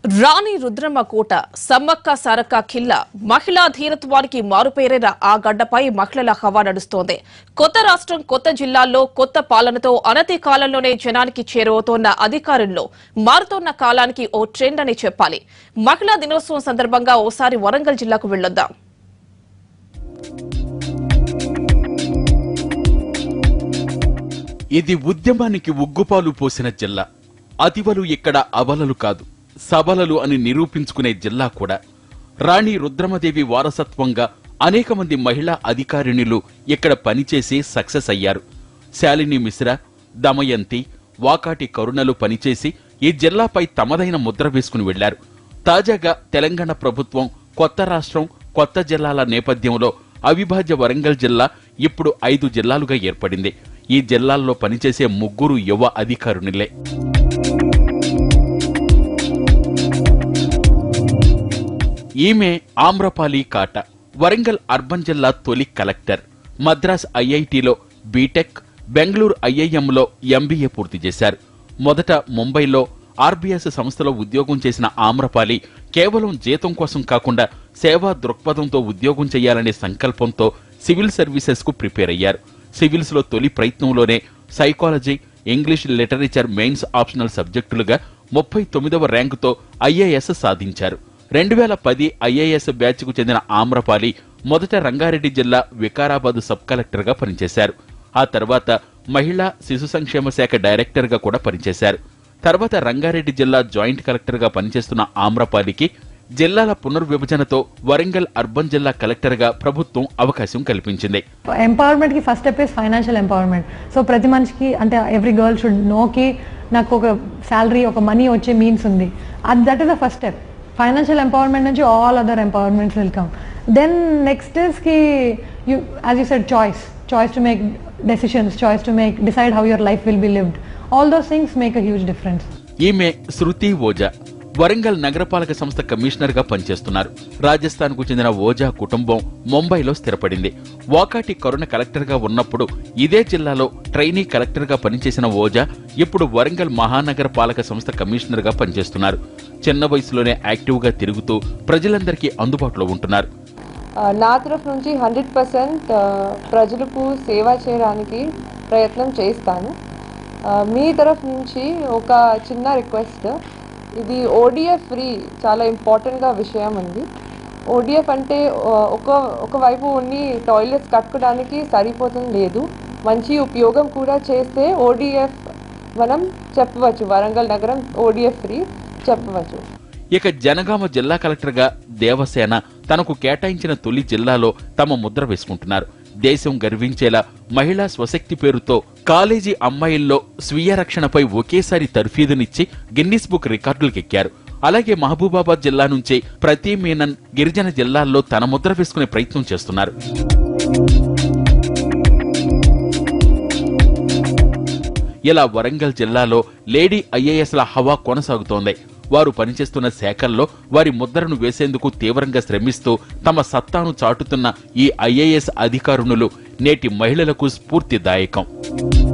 రాణి రుద్రమ్మ కోట సమ్మక్క సారక్క ఖిల్లా మహిళా ధీరత్వానికి మారుపేరైన ఆ గడ్డపై మహిళల హవా నడుస్తోంది. కొత్త రాష్ట్రం, కొత్త జిల్లాల్లో కొత్త పాలనతో అనతి కాలంలోనే జనానికి చేరువవుతోన్న అధికారుల్లో మారుతోన్న కాలానికి ఓ ట్రెండ్ అని చెప్పాలి. మహిళా దినోత్సవం సందర్భంగా ఓసారి వరంగల్ జిల్లాకు వెళ్లొద్దాం. ఇది ఉద్యమానికి ఉగ్గుపాలు పోసిన జిల్లా. అతివలు ఇక్కడ అవలలు కాదు, సబలలు అని నిరూపించుకునే జిల్లా కూడా. రాణి రుద్రమదేవి వారసత్వంగా అనేక మంది మహిళా అధికారిణులు ఇక్కడ పనిచేసి సక్సెస్ అయ్యారు. శాలిని మిశ్రా, దమయంతి, వాకాటి కరుణలు పనిచేసి ఈ జిల్లాపై తమదైన ముద్ర వేసుకుని వెళ్లారు. తాజాగా తెలంగాణ ప్రభుత్వం కొత్త రాష్ట్రం, కొత్త జిల్లాల నేపథ్యంలో అవిభాజ్య వరంగల్ జిల్లా ఇప్పుడు 5 జిల్లాలుగా ఏర్పడింది. ఈ జిల్లాల్లో పనిచేసే 3 యువ అధికారునిలే. ఈమె ఆమ్రపాలి కాట, వరంగల్ అర్బన్ జిల్లా తొలి కలెక్టర్. మద్రాస్ ఐఐటిలో బీటెక్, బెంగళూరు ఐఐఎంలో ఎంబీఏ పూర్తి చేశారు. మొదట ముంబైలో ఆర్బీఎస్ సంస్థలో ఉద్యోగం చేసిన ఆమ్రపాలి కేవలం జీతం కోసం కాకుండా సేవా దృక్పథంతో ఉద్యోగం చేయాలనే సంకల్పంతో సివిల్ సర్వీసెస్ కు ప్రిపేర్ అయ్యారు. సివిల్స్ లో తొలి ప్రయత్నంలోనే psychology, English literature mains optional సబ్జెక్టులుగా 39వ ర్యాంకుతో ఐఏఎస్ సాధించారు. 2010 ఐఏఎస్ బ్యాచ్ కు చెందిన ఆమ్రపాలి మొదట రంగారెడ్డి జిల్లా వికారాబాద్ సబ్ కలెక్టర్ గా పనిచేశారు. ఆ తర్వాత మహిళా శిశు సంక్షేమ శాఖ డైరెక్టర్ గా కూడా పనిచేశారు. తర్వాత రంగారెడ్డి జిల్లా జాయింట్ కలెక్టర్ గా పనిచేస్తున్న ఆమ్రపాలికి జిల్లాల పునర్విభజనతో వరంగల్ అర్బన్ జిల్లా కలెక్టర్ గా ప్రభుత్వం అవకాశం కల్పించింది. ఎంపవర్మెంట్ కి first step is financial empowerment. So ప్రతి మనిషికి, అంటే ఎవ్రీ గర్ల్ షుడ్ నో కి నాకు ఒక శాలరీ, ఒక మనీ వచ్చే మీన్స్ ఉంది. That is the first step. Financial empowerment నుంచి all other empowerments will come. Then next is key you, as you said, choice to make decisions, choice to decide how your life will be lived. All those things make a huge difference. ఈమె శృతి ఓజా వరంగల్ నగరపాలక సంస్థ commissioner గా పనిచేస్తున్నారు. రాజస్థాన్ కు చెందిన ఓజా కుటుంబం ముంబైలో స్థిరపడింది. వాకాటి కరుణ collector గా ఉన్నప్పుడు ఇదే జిల్లాలో ట్రైనీ కలెక్టర్ గా పనిచేసిన ఓజా ఇప్పుడు వరంగల్ మహానగర పాలక సంస్థ కమిషనర్ గా పనిచేస్తున్నారు. చిన్న వయసులోనే యాక్టివ్ గా తిరుగుతూ ప్రజలందరికీ అందుబాటులో ఉంటున్నారు. నా తరఫు నుంచి 100% ప్రజలకు సేవ చేయడానికి ప్రయత్నం చేస్తాను. మీ తరఫు నుంచి ఒక చిన్న రిక్వెస్ట్, ఇది ఓడిఎఫ్ ఫ్రీ చాలా ఇంపార్టెంట్గా విషయం ఉంది. ఓడిఎఫ్ అంటే ఒకవైపు ఉన్ని టాయిలెట్స్ కట్టుకోవడానికి సరిపోతుంది లేదు, మంచి ఉపయోగం కూడా చేస్తే ఓడిఎఫ్ మనం చెప్పవచ్చు, వరంగల్ నగరం ఓడిఎఫ్ ఫ్రీ చెప్పవచ్చు. ఇక జనగామ జిల్లా కలెక్టర్ గా దేవసేన తనకు కేటాయించిన తొలి జిల్లాలో తమ ముద్ర వేసుకుంటున్నారు. దేశం గర్వించేలా మహిళా స్వశక్తి పేరుతో కాలేజీ అమ్మాయిల్లో స్వీయ రక్షణపై ఒకేసారి తర్ఫీదునిచ్చి గిన్నిస్ బుక్ రికార్డులకెక్కారు. అలాగే మహబూబాబాద్ జిల్లా నుంచే ప్రతి మీనన్ గిరిజన జిల్లాల్లో తన ముద్ర వేసుకునే ప్రయత్నం చేస్తున్నారు. ఇలా వరంగల్ జిల్లాలో లేడీ ఐఏఎస్ల హవా కొనసాగుతోంది. వారు పనిచేస్తున్న శాఖల్లో వారి ముద్రను వేసేందుకు తీవ్రంగా శ్రమిస్తూ తమ సత్తాను చాటుతున్న ఈ ఐఏఎస్ అధికారులు నేటి మహిళలకు స్ఫూర్తిదాయకం.